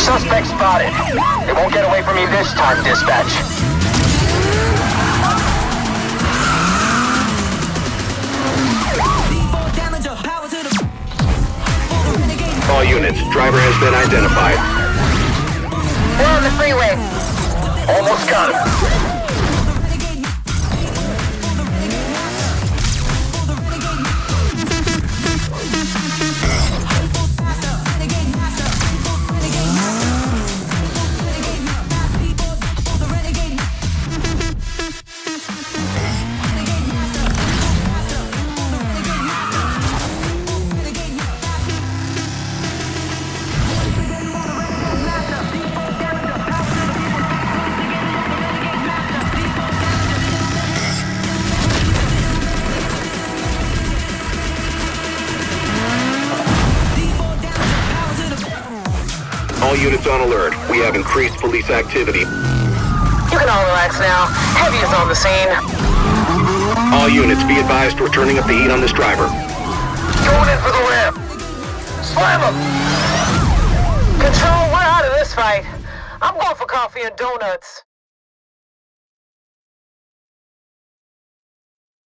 Suspect spotted. They won't get away from you this time, dispatch. All units, driver has been identified. We're on the freeway. Almost got him. All units on alert. We have increased police activity. You can all relax now. Heavy is on the scene. All units, be advised we're turning up the heat on this driver. Going in for the ramp. Slam him! Control, we're out of this fight. I'm going for coffee and donuts.